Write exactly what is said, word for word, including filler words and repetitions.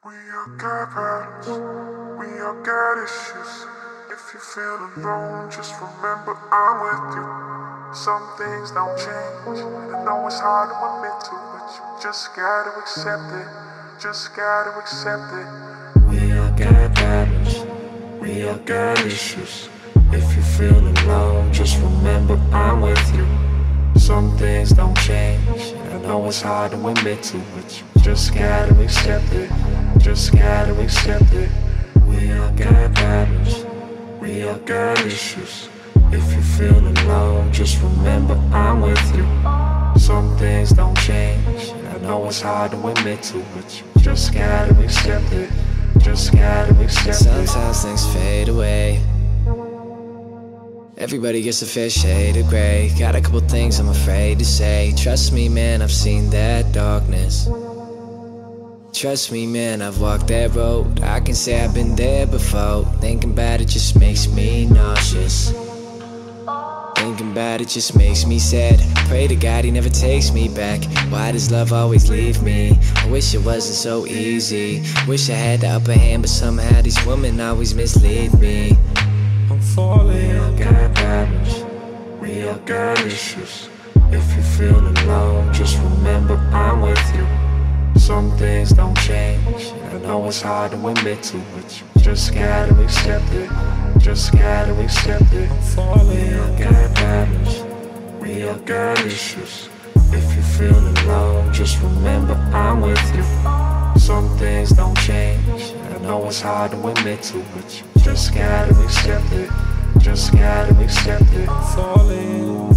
We all got problems, we all got issues. If you feel alone, just remember I'm with you. Some things don't change, and I know it's hard to admit to, but you just gotta accept it, just gotta accept it. We all got problems, we all got issues. If you feel alone, just remember I'm with you. Some things don't change, and I know it's hard to admit to, but you just gotta accept it, just gotta accept it. We all got problems, we all got issues. If you feel alone, just remember I'm with you. Some things don't change, and I know it's hard to admit to, but you just gotta accept it, just gotta accept it. Sometimes things fade away. Everybody gets a fair shade of gray. Got a couple things I'm afraid to say. Trust me, man, I've seen that darkness. Trust me, man, I've walked that road. I can say I've been there before. Thinking about it just makes me nauseous. Thinking about it just makes me sad. Pray to God he never takes me back. Why does love always leave me? I wish it wasn't so easy. Wish I had the upper hand, but somehow these women always mislead me. I'm falling. We all got problems, we all got issues. If you feel alone, just remember I'm with you. Some things don't change, and I know it's hard to admit to, but you just gotta accept it, just gotta accept it. I'm falling. We all got problems, we all got issues. If you feel alone, just remember I'm with you. Some things don't change, and I know it's hard to admit to, but you just gotta accept it, just gotta accept it. I'm falling.